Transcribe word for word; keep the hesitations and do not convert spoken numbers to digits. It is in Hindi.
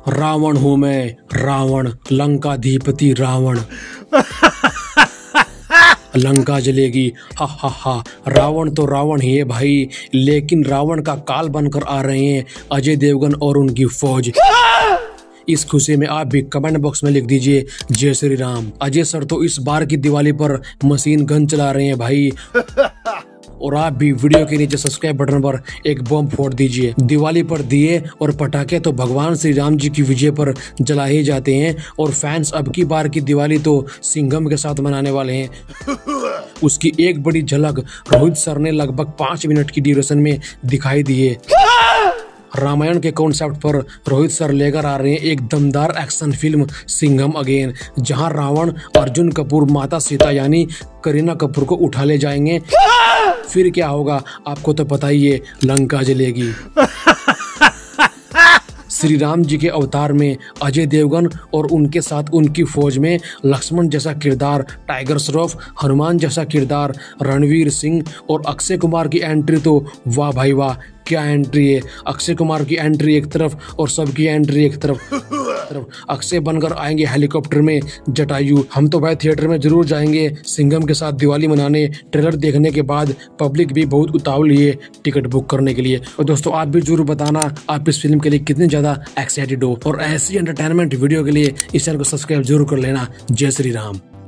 रावण हूँ मैं, रावण, लंकाधिपति रावण। लंका जलेगी, हा हा हा। रावण तो रावण ही है भाई, लेकिन रावण का काल बनकर आ रहे हैं अजय देवगन और उनकी फौज। इस खुशी में आप भी कमेंट बॉक्स में लिख दीजिए जय श्री राम। अजय सर तो इस बार की दिवाली पर मशीन गन चला रहे हैं भाई। और आप भी वीडियो के नीचे सब्सक्राइब बटन पर एक बम फोड़ दीजिए। दिवाली पर दिए और पटाखे तो भगवान श्री राम जी की विजय पर जला ही जाते हैं, और फैंस अब की बार की दिवाली तो सिंघम के साथ मनाने वाले हैं। उसकी एक बड़ी झलक रोहित सर ने लगभग पांच मिनट की ड्यूरेशन में दिखाई दी है। रामायण के कॉन्सेप्ट पर रोहित सर लेकर आ रहे हैं एक दमदार एक्शन फिल्म सिंघम अगेन, जहां रावण अर्जुन कपूर माता सीता यानी करीना कपूर को उठा ले जाएंगे। फिर क्या होगा आपको तो पता ही है, लंका जलेगी। श्री राम जी के अवतार में अजय देवगन और उनके साथ उनकी फौज में लक्ष्मण जैसा किरदार टाइगर श्रॉफ, हनुमान जैसा किरदार रणवीर सिंह और अक्षय कुमार की एंट्री तो वाह भाई वाह, क्या एंट्री है। अक्षय कुमार की एंट्री एक तरफ और सबकी एंट्री एक तरफ तरफ अक्षय बनकर आएंगे हेलीकॉप्टर में जटायु। हम तो भाई थिएटर में जरूर जाएंगे सिंघम के साथ दिवाली मनाने। ट्रेलर देखने के बाद पब्लिक भी बहुत उतावली है टिकट बुक करने के लिए। और दोस्तों आप भी जरूर बताना आप इस फिल्म के लिए कितने ज्यादा एक्साइटेड हो, और ऐसी एंटरटेनमेंट वीडियो के लिए इस चैनल को सब्सक्राइब जरूर कर लेना। जय श्री राम।